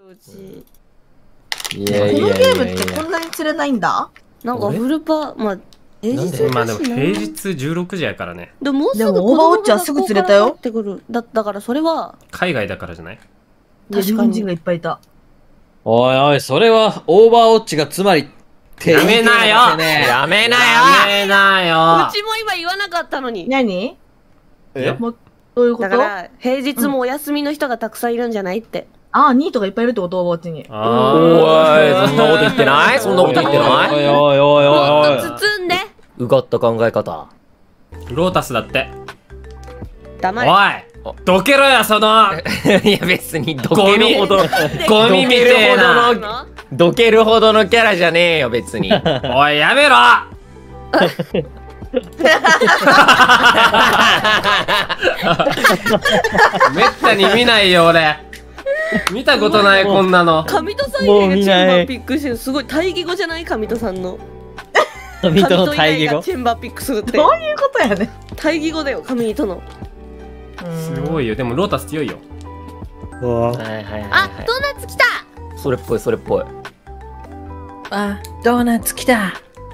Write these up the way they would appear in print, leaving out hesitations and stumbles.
うち。 いやいやいやいや、 このゲームってこんなに釣れないんだ。 なんかフルパ、まあ、平日まあでもだしな。 平日16時やからね。 でももうすぐでもオーバーウォッチはすぐ釣れたよ。 ってくる。だからそれは、 海外だからじゃない？ 日本人がいっぱいいた。 おいおい、それはオーバーウォッチがつまりってやめなよやめなよやめなようちも今言わなかったのに。 何？ えもうどういうこと？ だから、平日もお休みの人がたくさんいるんじゃないって。 ああ、ニートがいっぱいいるってこと？オーバーウォッチに。 あおい、そんなこと言ってないそんなこと言ってないおいおいおいおいおい。 もっと包んで。 うがった考え方。 ーロータスだって。 黙れ。 おいどけろよそのいや別にどゴミけるほど、 ゴミみてえなどけるほどのキャラじゃねえよ別に。 おいやめろめったに見ないよ俺。見たことないこんなの。 上戸さん以外がチェンバーピックしてる。すごい対義語じゃない？上戸さんの。 ミトの対義語上戸以外がチェンバーピックするって。 どういうことやね。 対義語だよ、上戸の。 すごいよ。でもロータス強いよ。 はいはいはいあ、 はい。 ドーナツ来た。 それっぽいそれっぽい。 あ、ドーナツ来た。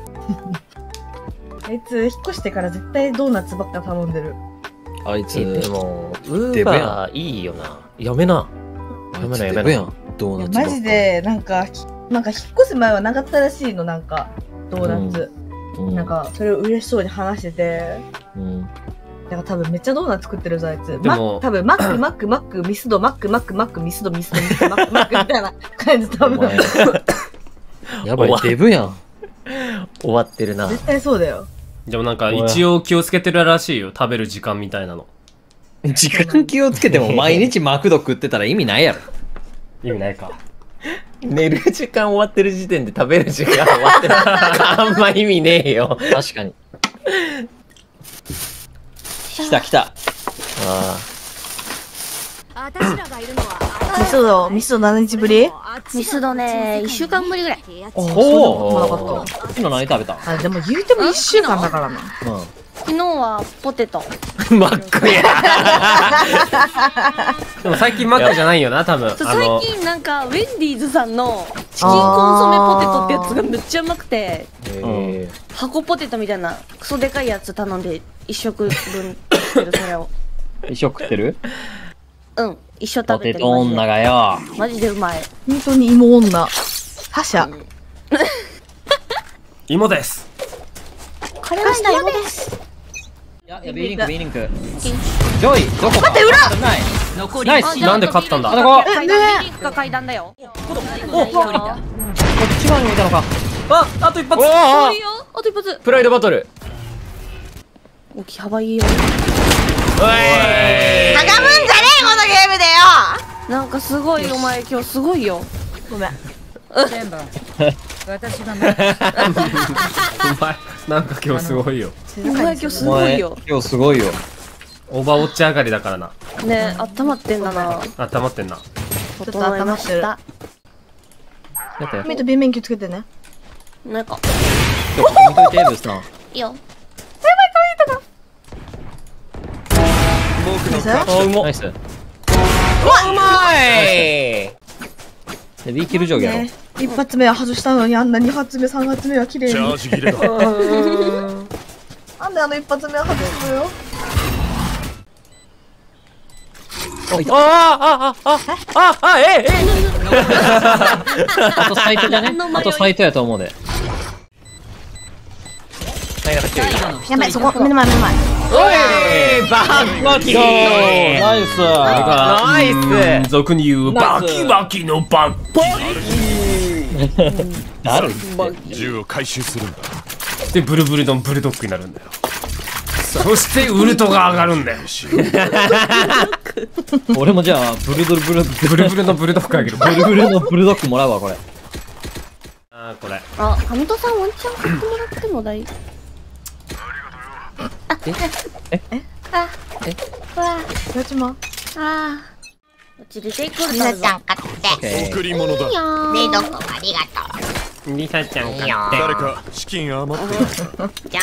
あいつ引っ越してから絶対ドーナツばっか頼んでる。 あいつ、 でも、ウーデブやんバーいいよな。やめな。やめなやめな。 デブやん、ドーナツばっか。 マジで、なんか引っ越す前はなかったらしいの、なんか、ドーナツ。 うん、 なんか、それを嬉しそうに話してて、 うん、 だから多分めっちゃドーナツ作ってるぞ、あいつ。 でも多分マック、ミスド、マック、ミスド、ミスド、マックみたいな感じ、多分。 お前やばい、デブやん。 終わってるな。 絶対そうだよ。 でもなんか一応気をつけてるらしいよ。食べる時間みたいなの。 時間気をつけても毎日マクド食ってたら意味ないやろ。 意味ないか。 寝る時間終わってる時点で食べる時間終わってる。あんま意味ねえよ。 確かに。来た来た。 あミスド何日ぶり？ ミスドね、1週間ぶりぐらい。 おおなかった。 今何食べた？ あ、でも言うても1週間だからな。 昨日はポテト。 あ。マックや。 でも最近マックじゃないよな多分。 最近なんかウェンディーズさんのチキンコンソメポテトってやつがめっちゃうまくて、箱ポテトみたいなクソでかいやつ頼んで1食分食ってる。それを一緒食ってる？ うん一緒ポテ食べてる。 ト女がよ。 マジでうまい。 本当に芋女。覇者。 芋です。 これは芋です。 いや、Bリンク、Bリンク。ジョイ、どこか。待って、裏。ナイス。 なんで勝ったんだ。 あそこ。 階段リンクが階段だよ。 こっち側にいたのか。 あと一発。 あと一発。 プライドバトル。 置き幅いいよ。 かがむんじゃねえ、このゲームでよ。 なんかすごいお前今日すごいよ。 ごめん。 私がお前なんか今日すごいよ。 お前今日すごいよ。 今日すごいよ。 オーバーウォッチ上がりだからな。 ね、温まってんだな。 温まってんな。 整いました。 やったよ。 ミート B 免許つけてね。 なんか見といて、ブースター。 いいよ。 あ、うまナイス。 うまい。 で、B キル上下やろ。 ね、一発目は外したのにあんな2発目3発目は綺麗に。なんであの一発目は外すのよ。 あとサイトじゃね？あとサイトやと思うで。 やばい、そこ、目の前、目の前。 おいバッバキナイス。 ナイス。 俗に言うバキバキのバッ誰？ 銃を回収するんだ。 でブルブルのブルドッグになるんだよ。そしてウルトが上がるんだよ。 俺もじゃあ、ブルブルブルのブルドッグあげる。 のブルドッグもらうわ、これ。 あーこれ。 あ、上戸さんワンチャン買ってもらっても大丈夫。 どっちも。 あこっち出てくるリサちゃん買って贈り物だ。 冷蔵庫ありがとリサちゃん買って。 誰か資金余ってる。 うじゃあ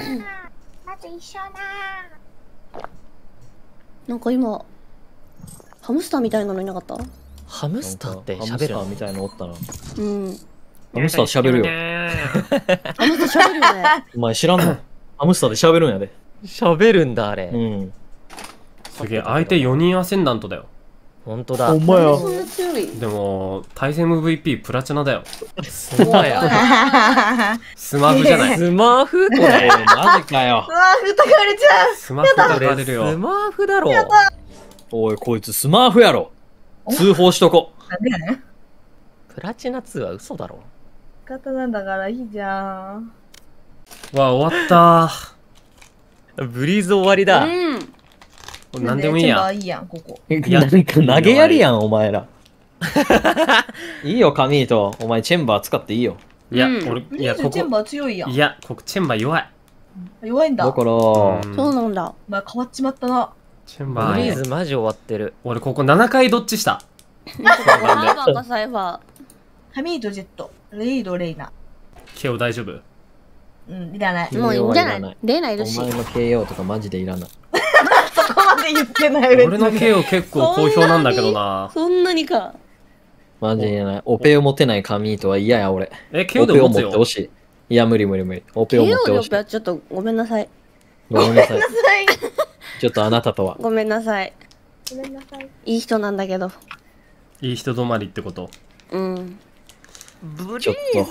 まず一緒だなんか今ハムスターみたいなのいなかった？ ハムスターってハムス喋るの？ ターみたいなのおったな。 うん。 ハムスター喋るよ。 ハムスター喋るよね。 お前知らんの？ハムスターで喋るんやで。 喋るんだ、あれ。 うん。 すげえ、相手4人アセンダントだよ。 ほんとだ。 ほんまや。 そんな強い。 でも、対戦 MVP プラチナだよ。 ほんまや。 スマブじゃない。 スマーフこれ。 マジかよ。 うわ、ふたかれちゃう。 スマブがかれるスよ。 マーフだろ。 おい、こいつスマーフやろ。通報しとこ。 なんでやねん。 プラチナ2は嘘だろ。 方なんだからいいじゃん。 わ、終わったブリーズ終わりだ。 うん。 なんでもいいや。 チェンバーいいやん、ここ。 なんか投げやりやん、お前ら。いいよ、カミート。お前チェンバー使っていいよ。 いや、 うん俺、 ブいや、ここ、 リーズチェンバー強いやん。 いや、ここチェンバー弱い。 弱いんだ。 だから、 うんそうなんだ。 まあ変わっちまったな。 チェンバーブリーズマジ終わってる。 俺ここ7回どっちした。 ナイバーかサイファー。 ハミードジェット、レイドレイナ。 ケオ大丈夫？ うん、いらない。 もういいんじゃないらないい？レナいおるし。 前の KO とかマジでいらない。 そこまで言ってない別俺のに。 KO 結構好評なんだけどな。 そんなにか。 マジでいらない。オペを持てないカミートは嫌や、俺。 え、KO オペをで持つよ。 持ってほしい。いや、無理無理無理。オペを持って KO でオほしい。 ペはちょっとごめんなさい。 ごめんなさい。 はい。 ちょっとあなたとは。 ごめんなさい。 ごめんなさい。 いい人なんだけど。 いい人止まりってこと。 うん。 ちょっと。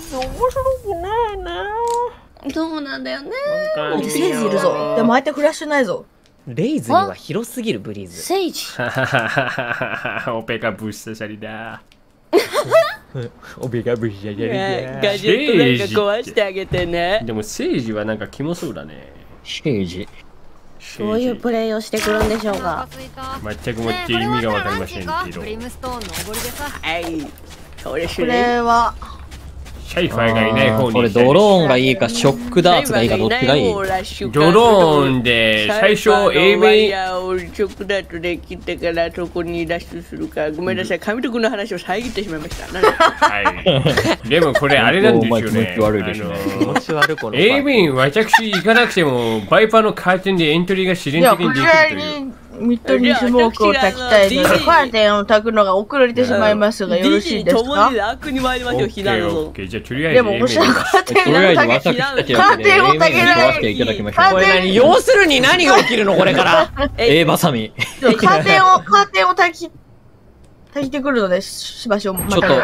そうなんだよね。 レイズいるぞ。でも相手フラッシュないぞ。 レイズには広すぎるブリーズ。 セイジ。 オペがブッシャシャリだ。 オベガブリャリガジェットなんか壊してあげてね。 でもセイジはなんかキモそうだね。 シェイジ。 どういうプレイをしてくるんでしょうか。 全くもって意味がわかりませんけど。 ブリムストーンのおごりでさ。 はい。それこれは、 シャイファーがいない方に。 これドローンがいいか、ショックダーツがいいか、どっちがいい？ ドローンで最初 A 面をショックダートで切ってからそこに脱出するか。ごめんなさい、神戸君の話を遮ってしまいました。 はい。でもこれあれなんですよね。 お前気持ち悪いですね気持ち悪いこの A 面私行かなくてもバイパーのカーテンでエントリーが自然いや、こ的にでちらきるという。 にミッドにスモークを焚きたいので、カーテンを焚くのが遅れてしまいますが、よろしいですか？ 悪に参りましょう、避難オッぞ。 ケーじゃあとりあえずでも、もし A 面カーテンをとりあえず焚私け、 たちカーテンを焚けわないせていただきましょう。 カーテンこれ何要するに何が起きるのこれから。 A バサミ。 カーテンを焚いてくるので、しばしお待ちょっと。 た。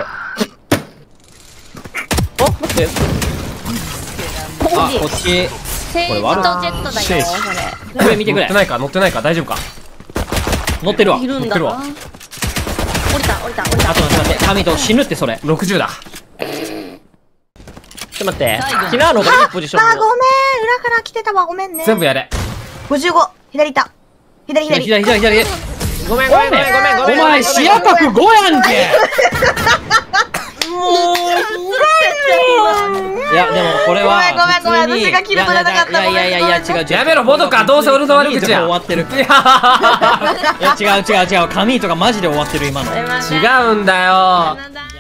お待って。 あ、こっち。 セイジとジェットだよ、それ。 これ見てくれ乗って。ないか乗ってないか大丈夫か。 乗ってるわ。 いるんだ。 乗ってるわ降りた、降りた、降りた。 あと待って、カミート死ぬってそれ。 60だ。 ちょっと待って。キラーのがいいポジションあ、 を。 ごめん。裏から来てたわ。ごめんね。 全部やれ。 55。左いた。左。 左。 ごめんごめんごめんごめんごめん。 お前、視野角5やんけ。いや、でもこれは。 ごめん。私がキル取れなかった。 いや、違う。 やめろボドかどうせ俺の悪口や。 終わってる。いや、違う。カミートがマジで終わってる、今の。 違うんだよ。